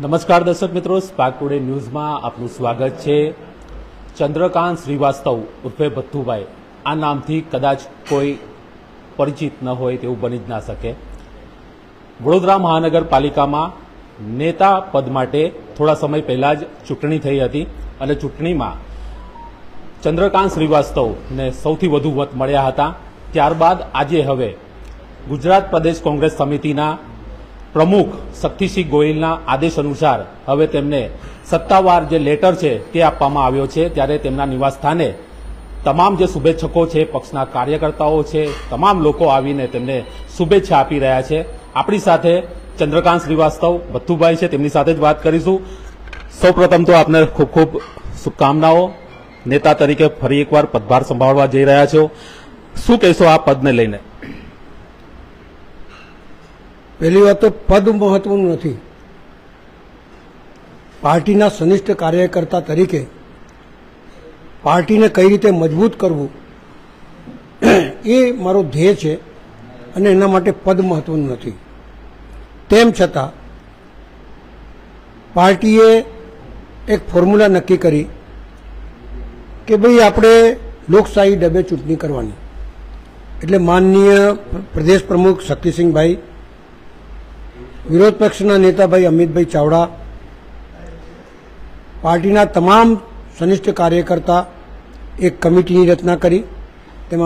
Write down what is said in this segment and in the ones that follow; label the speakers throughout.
Speaker 1: નમસ્કાર દર્શક મિત્રો, સ્પાર્ક ટુડે ન્યૂઝમાં આપનું સ્વાગત છે। ચંદ્રકાંત શ્રીવાસ્તવ ઉર્ફે ભથ્થુભાઈ, આ નામથી કદાચ કોઈ પરિચિત ન હોય તેવું બની જ ના શકે। વડોદરા મહાનગરપાલિકામાં નેતા પદ માટે થોડા સમય પહેલા જ ચૂંટણી થઈ હતી અને ચૂંટણીમાં ચંદ્રકાંત શ્રીવાસ્તવને સૌથી વધુ મત મળ્યા હતા। ત્યારબાદ આજે હવે ગુજરાત પ્રદેશ કોંગ્રેસ સમિતિના પ્રમુખ શક્તિસિંહ ગોહિલના આદેશ અનુસાર હવે તેમને સત્તાવાર જે લેટર છે તે આપવામાં આવ્યો છે। ત્યારે તેમના નિવાસસ્થાને તમામ જે શુભેચ્છકો છે, પક્ષના કાર્યકર્તાઓ છે, તમામ લોકો આવીને તેમને શુભેચ્છા આપી રહ્યા છે। આપણી સાથે ચંદ્રકાંત શ્રીવાસ્તવ ભથ્થુભાઈ છે, તેમની સાથે જ વાત કરીશું। સૌપ્રથમ તો આપને ખૂબ ખૂબ શુભકામનાઓ। નેતા તરીકે ફરી એકવાર પદભાર સંભાળવા જઈ રહ્યા છો, શું કહેશો આ પદને લઈને?
Speaker 2: પહેલી વાત તો પદ મહત્વનું નથી, પાર્ટીના સનિષ્ઠ કાર્યકર્તા તરીકે પાર્ટીને કઈ રીતે મજબૂત કરવું એ મારો ધ્યેય છે અને એના માટે પદ મહત્વનું નથી। તેમ છતાં પાર્ટીએ એક ફોર્મ્યુલા નક્કી કરી કે ભાઈ આપણે લોકશાહી ઢબે ચૂંટણી કરવાની, એટલે માનનીય પ્રદેશ પ્રમુખ શક્તિસિંહભાઈ, વિરોધ પક્ષના નેતા ભાઈ અમિતભાઈ ચાવડા, પાર્ટીના તમામ સનિષ્ઠ કાર્યકર્તા એક કમિટીની રચના કરી, તેમાં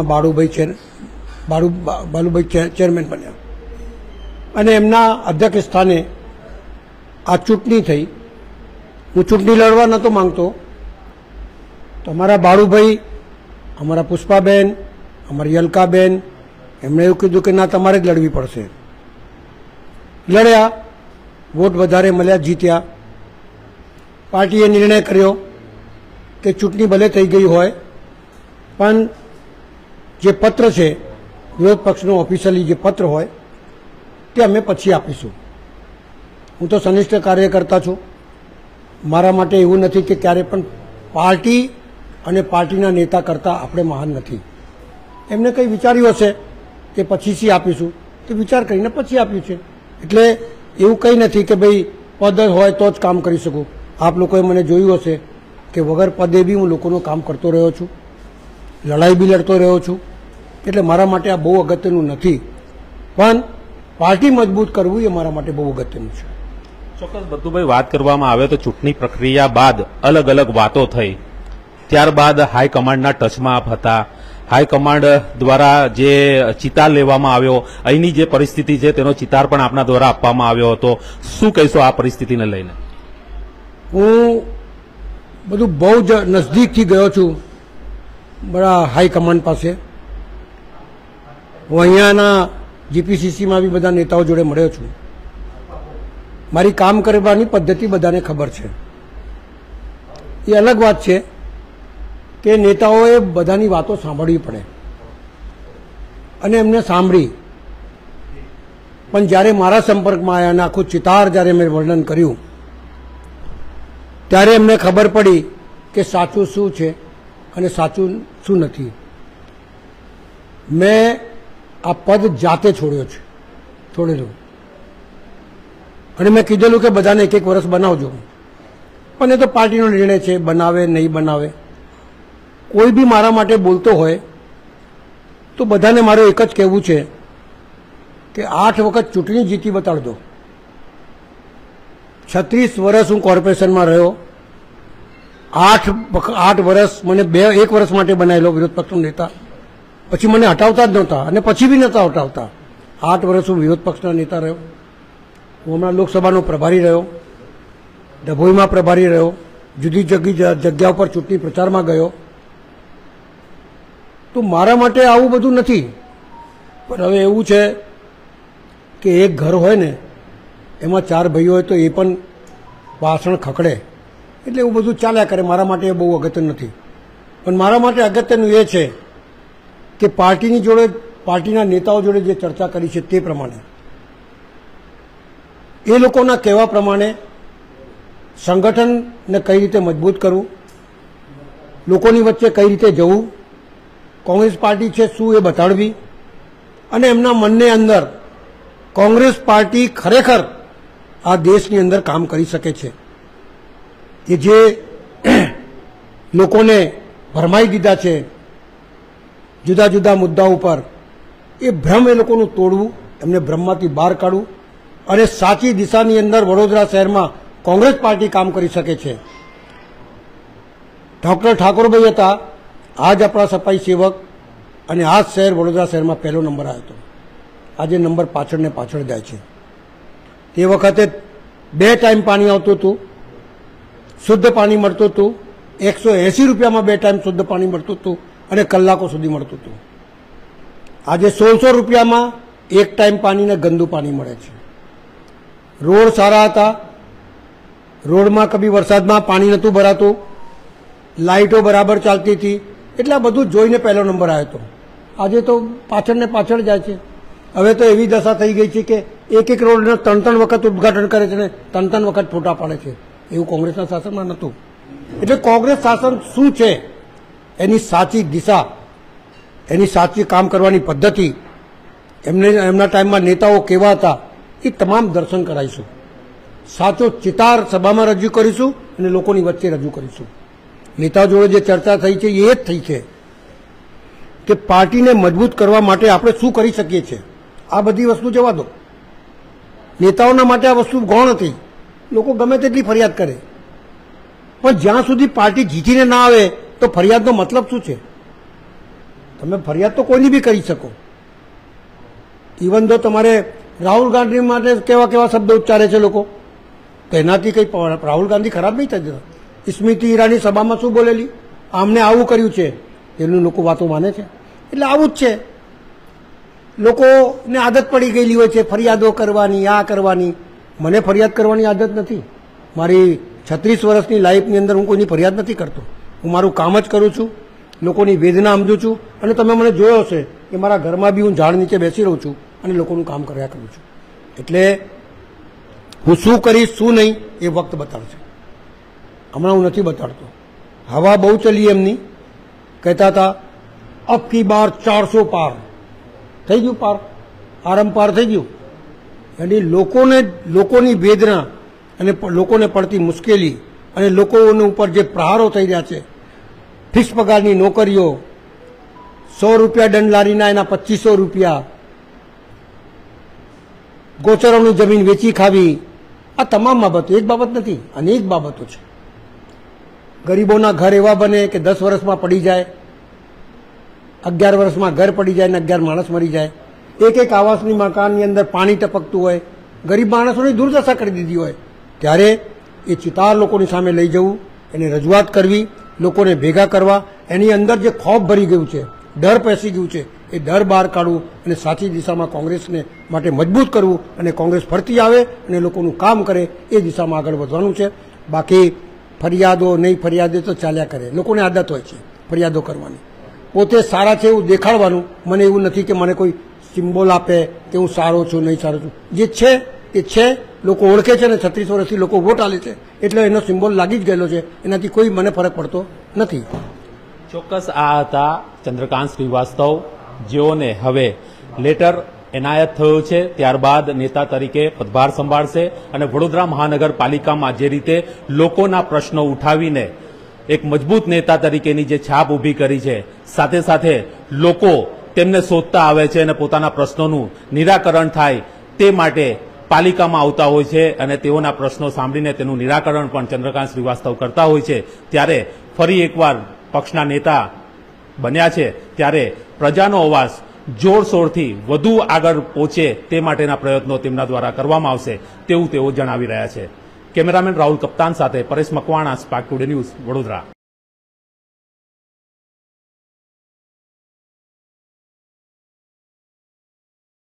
Speaker 2: બાલુભાઈ ચેરમેન બન્યા અને એમના અધ્યક્ષ સ્થાને આ ચૂંટણી થઈ। હું ચૂંટણી લડવા નહોતો માંગતો, તો અમારા બાળુભાઈ, અમારા પુષ્પાબેન, અમારી અલકાબેન, એમણે એવું કીધું કે ના, તમારે જ લડવી પડશે। લડ્યા, વોટ વધારે મળ્યા, જીત્યા। પાર્ટીએ નિર્ણય કર્યો કે ચૂંટણી ભલે થઈ ગઈ હોય પણ જે પત્ર છે વિરોધ પક્ષનો ઓફિશિયલી જે પત્ર હોય તે અમે પછી આપીશું। હું તો સનિષ્ઠ કાર્યકર્તા છું, મારા માટે એવું નથી કે ક્યારે પણ પાર્ટી અને પાર્ટીના નેતા કરતાં આપણે મહાન નથી। એમને કંઈ વિચાર્યું હશે કે પછીથી આપીશું, તો વિચાર કરીને પછી આપ્યું છે। એટલે એવું કંઈ નથી કે ભાઈ પદ હોય તો જ કામ કરી શકું। આપ લોકોએ મને જોયું હશે કે વગર પદે બી હું લોકોનું કામ કરતો રહ્યો છું, લડાઈ બી લડતો રહ્યો છું। એટલે મારા માટે આ બહુ અગત્યનું નથી, પણ પાર્ટી મજબૂત કરવું એ મારા માટે બહુ અગત્યનું છે।
Speaker 1: ચોક્કસ ભથ્થુભાઈ, વાત કરવામાં આવે તો ચૂંટણી પ્રક્રિયા બાદ અલગ અલગ વાતો થઈ, ત્યારબાદ હાઈકમાન્ડના ટચમાં આપ હતા, હાઈકમાન્ડ દ્વારા જે ચિતાર લેવામાં આવ્યો, અહીંની જે પરિસ્થિતિ છે તેનો ચિતાર પણ આપના દ્વારા આપવામાં આવ્યો હતો, શું કહેશો આ પરિસ્થિતિને લઈને?
Speaker 2: હું બધું બહુ જ નજદીકથી ગયો છું બડા હાઈકમાન્ડ પાસે। હું અહીંયાના જીપીસીસીમાં બી બધા નેતાઓ જોડે મળ્યો છું। મારી કામ કરવાની પદ્ધતિ બધાને ખબર છે। એ અલગ વાત છે કે નેતાઓએ બધાની વાતો સાંભળવી પડે અને એમને સાંભળી, પણ જ્યારે મારા સંપર્કમાં આવ્યા અને આખું ચિતાર જ્યારે મેં વર્ણન કર્યું ત્યારે એમને ખબર પડી કે સાચું શું છે અને સાચું શું નથી। મેં આ પદ જાતે છોડેલું અને મેં કીધેલું કે બધાને એક એક વર્ષ બનાવજો, પણ એ તો પાર્ટીનો નિર્ણય છે, બનાવે નહીં બનાવે। કોઈ બી મારા માટે બોલતો હોય તો બધાને મારું એક જ કહેવું છે કે 8 વખત ચૂંટણી જીતી બતાડજો। 36 વર્ષ હું કોર્પોરેશનમાં રહ્યો, 8 વર્ષ મને 1 વર્ષ માટે બનાવેલો વિરોધ પક્ષનો નેતા, પછી મને હટાવતા જ નહોતા અને પછી બી નહોતા હટાવતા। 8 વર્ષ હું વિરોધ પક્ષના નેતા રહ્યો। હું હમણાં લોકસભાનો પ્રભારી રહ્યો, ડભોઈમાં પ્રભારી રહ્યો, જુદી જુદી જગ્યા ઉપર ચૂંટણી પ્રચારમાં ગયો। તો મારા માટે આવું બધું નથી, પણ હવે એવું છે કે એક ઘર હોય ને એમાં 4 ભાઈઓ હોય તો એ પણ વાસણ ખખડે, એટલે એવું બધું ચાલ્યા કરે। મારા માટે બહુ અગત્યનું નથી, પણ મારા માટે અગત્યનું એ છે કે પાર્ટીની જોડે, પાર્ટીના નેતાઓ જોડે જે ચર્ચા કરી છે તે પ્રમાણે, એ લોકોના કહેવા પ્રમાણે સંગઠનને કઈ રીતે મજબૂત કરવું, લોકોની વચ્ચે કઈ રીતે જવું, કોંગ્રેસ પાર્ટી છે શું એ બતાડવી અને એમના મનની અંદર કોંગ્રેસ પાર્ટી ખરેખર આ દેશની અંદર કામ કરી શકે છે. કે જે લોકોને ભરમાઈ દીધા છે જુદા જુદા મુદ્દાઓ ઉપર, એ ભ્રમ એ લોકોનું તોડવું, એમને ભ્રમમાંથી બહાર કાઢવું અને સાચી દિશાની અંદર વડોદરા શહેરમાં કોંગ્રેસ પાર્ટી કામ કરી શકે છે. ડોક્ટર ઠાકોરભાઈ હતા આજ આપણા સફાઈ સેવક, અને આ શહેર વડોદરા શહેરમાં પહેલો નંબર આવ્યો હતો. આજે નંબર પાછળ ને પાછળ જાય છે. તે વખતે 2 ટાઈમ પાણી આવતું હતું, શુદ્ધ પાણી મળતું હતું, 180 રૂપિયામાં 2 ટાઈમ શુદ્ધ પાણી મળતું હતું અને કલાકો સુધી મળતું હતું. આજે 1600 રૂપિયામાં 1 ટાઈમ પાણી ને ગંદુ પાણી મળે છે. રોડ સારા હતા, રોડમાં કભી વરસાદમાં પાણી નહોતું ભરાતું, લાઇટો બરાબર ચાલતી હતી, એટલે આ બધું જોઈને પહેલો નંબર આવ્યો હતો. આજે તો પાછળ ને પાછળ જાય છે. હવે તો એવી દશા થઈ ગઈ છે કે એક રોડને 3 વખત ઉદ્ઘાટન કરે છે ને 3 વખત ફોટા પાડે છે. એવું કોંગ્રેસના શાસનમાં નહોતું. એટલે કોંગ્રેસ શાસન શું છે, એની સાચી દિશા, એની સાચી કામ કરવાની પદ્ધતિ, એમના ટાઈમમાં નેતાઓ કેવા હતા, એ તમામ દર્શન કરાવીશું. સાચો ચિતાર સભામાં રજૂ કરીશું અને લોકોની વચ્ચે રજૂ કરીશું. નેતાઓ જોડે જે ચર્ચા થઈ છે એ જ થઈ છે કે પાર્ટીને મજબૂત કરવા માટે આપણે શું કરી શકીએ છીએ. આ બધી વસ્તુ જવા દો. નેતાઓના માટે આ વસ્તુ ગૌણ હતી. લોકો ગમે તેટલી ફરિયાદ કરે, પણ જ્યાં સુધી પાર્ટી જીતીને ના આવે તો ફરિયાદનો મતલબ શું છે? તમે ફરિયાદ તો કોઈની બી કરી શકો. ઇવન તો તમારે રાહુલ ગાંધી માટે કેવા કેવા શબ્દ ઉચ્ચારે છે લોકો, તો એનાથી કંઈ રાહુલ ગાંધી ખરાબ નહીં થતી. સ્મૃતિ ઈરાની સભામાં શું બોલેલી, આમને આવું કર્યું છે, એનું લોકો વાતો માને છે. એટલે આવું જ છે. લોકોને આદત પડી ગયેલી હોય છે ફરિયાદો કરવાની, આ કરવાની. મને ફરિયાદ કરવાની આદત નથી. મારી 36 વર્ષની લાઈફની અંદર હું કોઈની ફરિયાદ નથી કરતો. હું મારું કામ જ કરું છું, લોકોની વેદના સમજું છું. અને તમે મને જોયો હશે કે મારા ઘરમાં બી હું ઝાડ નીચે બેસી રહું છું અને લોકોનું કામ કર્યા કરું છું. એટલે હું શું કરીશ શું નહીં એ વખત બતાડશે. હમણાં હું નથી બતાડતો. હવા બહુ ચલી એમની. કહેતા હતા અબ કી બાર 400 પાર થઈ ગયું, પાર આરંપાર થઈ ગયું. એટલે લોકોની વેદના અને લોકોને પડતી મુશ્કેલી અને લોકોને ઉપર જે પ્રહારો થઈ રહ્યા છે, ફિક્સ પગારની નોકરીઓ, 100 રૂપિયા દંડ લારીના એના 2500 રૂપિયા, ગોચરોની જમીન વેચી ખાવી, આ તમામ બાબતો એક બાબત નથી, અનેક બાબતો છે. ગરીબોના ઘર એવા બને કે 10 વર્ષમાં પડી જાય, 11 વર્ષમાં ઘર પડી જાય ને 11 માણસ મરી જાય. એક આવાસની મકાનની અંદર પાણી ટપકતું હોય, ગરીબ માણસોની દુર્દશા કરી દીધી હોય, ત્યારે એ ચિતાર લોકોની સામે લઈ જવું, એને રજૂઆત કરવી, લોકોને ભેગા કરવા. એની અંદર જે ખોફ ભરી ગયું છે, ડર પેસી ગયું છે, એ ડર બહાર કાઢવું અને સાચી દિશામાં કોંગ્રેસને માટે મજબૂત કરવું અને કોંગ્રેસ ફરતી આવે અને લોકોનું કામ કરે એ દિશામાં આગળ વધવાનું છે. બાકી ફરિયાદો નહીં ફરિયાદો તો ચાલ્યા કરે. લોકોને આદત હોય છે ફરિયાદો કરવાની. પોતે સારા છે એવું દેખાડવાનું. મને એવું નથી કે મને કોઈ સિમ્બોલ આપે કે હું સારો છું નહીં સારો છું. જે છે એ છે, લોકો ઓળખે છે ને 36 વર્ષથી લોકો વોટ આલે છે એટલે એનો સિમ્બોલ લાગી જ ગયેલો છે. એનાથી કોઈ મને ફરક પડતો નથી.
Speaker 1: ચોક્કસ આ હતા ચંદ્રકાંત શ્રીવાસ્તવ, જેઓને હવે લેટર એનાયત થયો છે. ત્યારબાદ નેતા તરીકે પદભાર સંભાળશે અને વડોદરા મહાનગરપાલિકામાં જે રીતે લોકોના પ્રશ્નો ઉઠાવીને એક મજબૂત નેતા તરીકેની જે છાપ ઊભી કરી છે, સાથે સાથે લોકો તેમને શોધતા આવે છે અને પોતાના પ્રશ્નોનું નિરાકરણ થાય તે માટે પાલિકામાં આવતા હોય છે અને તેઓના પ્રશ્નો સાંભળીને તેનું નિરાકરણ પણ ચંદ્રકાંત શ્રીવાસ્તવ કરતા હોય છે. ત્યારે ફરી એકવાર પક્ષના નેતા બન્યા છે, ત્યારે પ્રજાનો અવાજ જોરશોરથી વધુ આગળ પહોંચે તે માટેના પ્રયત્નો તેમના દ્વારા કરવામાં આવશે તેવું તેઓ જણાવી રહ્યા છે. કેમેરામેન રાહુલ કપ્તાન સાથે Paresh Makwana, Spark Today News, Vadodara.